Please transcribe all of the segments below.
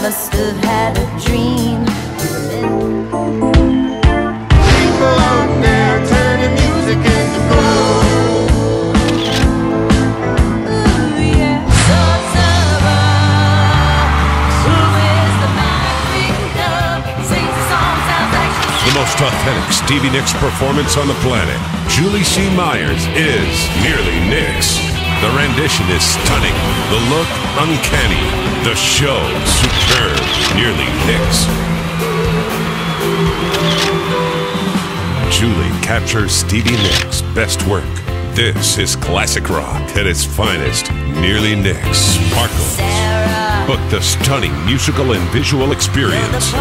must have had a dream. People out there turning music into gold. The most authentic Stevie Nicks performance on the planet. Julie C. Myers is Nearly Nicks. The rendition is stunning. The look, uncanny. The show, superb. Nearly Nicks. Julie captures Stevie Nicks' best work. This is classic rock at its finest. Nearly Nicks sparkles. Book the stunning musical and visual experience.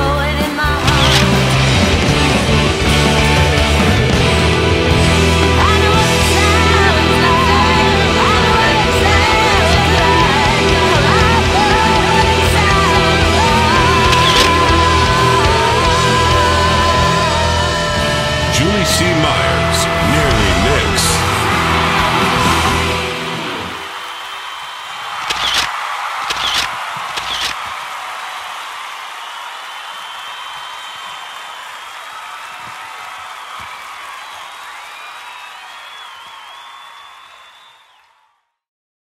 Julie C. Myers.